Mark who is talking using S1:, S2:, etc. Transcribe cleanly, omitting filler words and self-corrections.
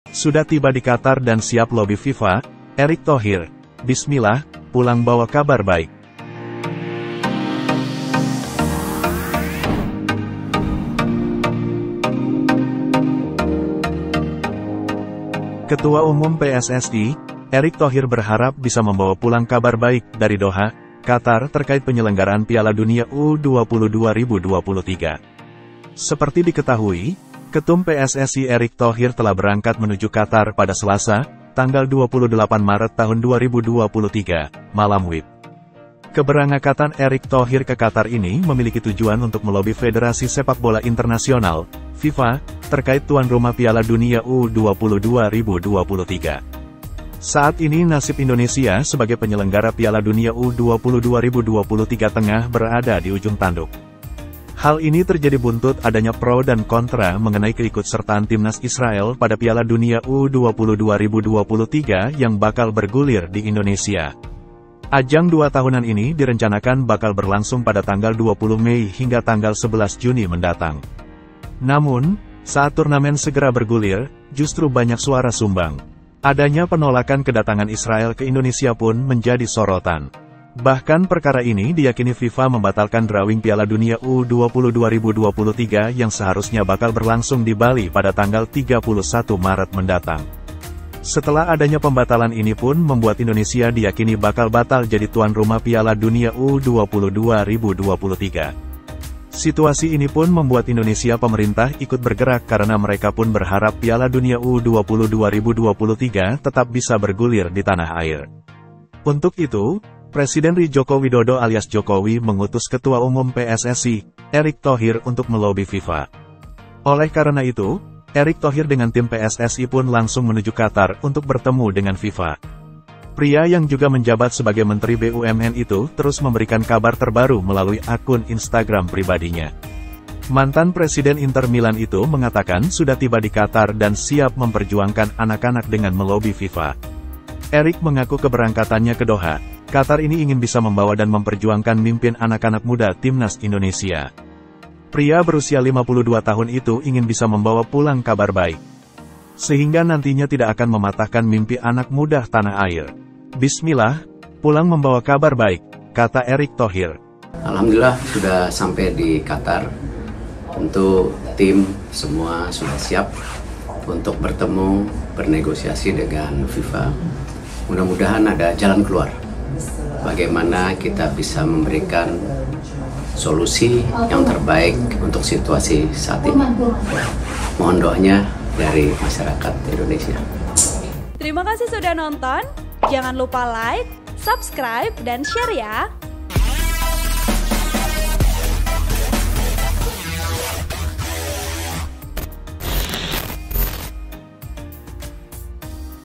S1: Sudah tiba di Qatar dan siap lobi FIFA, Erick Thohir. Bismillah, pulang bawa kabar baik. Ketua Umum PSSI, Erick Thohir berharap bisa membawa pulang kabar baik dari Doha, Qatar terkait penyelenggaraan Piala Dunia U20 2023. Seperti diketahui, Ketum PSSI Erick Thohir telah berangkat menuju Qatar pada Selasa, tanggal 28 Maret tahun 2023, malam WIB. Keberangkatan Erick Thohir ke Qatar ini memiliki tujuan untuk melobi Federasi Sepak Bola Internasional, FIFA, terkait tuan rumah Piala Dunia U20 2023. Saat ini nasib Indonesia sebagai penyelenggara Piala Dunia U20 2023 tengah berada di ujung tanduk. Hal ini terjadi buntut adanya pro dan kontra mengenai keikutsertaan timnas Israel pada Piala Dunia U20 2023 yang bakal bergulir di Indonesia. Ajang 2 tahunan ini direncanakan bakal berlangsung pada tanggal 20 Mei hingga tanggal 11 Juni mendatang. Namun, saat turnamen segera bergulir, justru banyak suara sumbang. Adanya penolakan kedatangan Israel ke Indonesia pun menjadi sorotan. Bahkan perkara ini diyakini FIFA membatalkan drawing Piala Dunia U20 2023 yang seharusnya bakal berlangsung di Bali pada tanggal 31 Maret mendatang. Setelah adanya pembatalan ini pun membuat Indonesia diyakini bakal batal jadi tuan rumah Piala Dunia U20 2023. Situasi ini pun membuat Indonesia pemerintah ikut bergerak karena mereka pun berharap Piala Dunia U20 2023 tetap bisa bergulir di tanah air. Untuk itu, Presiden Joko Widodo alias Jokowi mengutus Ketua Umum PSSI, Erick Thohir untuk melobi FIFA. Oleh karena itu, Erick Thohir dengan tim PSSI pun langsung menuju Qatar untuk bertemu dengan FIFA. Pria yang juga menjabat sebagai Menteri BUMN itu terus memberikan kabar terbaru melalui akun Instagram pribadinya. Mantan Presiden Inter Milan itu mengatakan sudah tiba di Qatar dan siap memperjuangkan anak-anak dengan melobi FIFA. Erick mengaku keberangkatannya ke Doha, Qatar ini ingin bisa membawa dan memperjuangkan mimpin anak-anak muda timnas Indonesia. Pria berusia 52 tahun itu ingin bisa membawa pulang kabar baik, sehingga nantinya tidak akan mematahkan mimpi anak muda tanah air. Bismillah, pulang membawa kabar baik, kata Erick Thohir.
S2: Alhamdulillah sudah sampai di Qatar. Tentu tim semua sudah siap untuk bertemu, bernegosiasi dengan FIFA. Mudah-mudahan ada jalan keluar. Bagaimana kita bisa memberikan solusi yang terbaik untuk situasi saat ini. Mohon doanya dari masyarakat Indonesia.
S3: Terima kasih sudah nonton. Jangan lupa like, subscribe, dan share ya.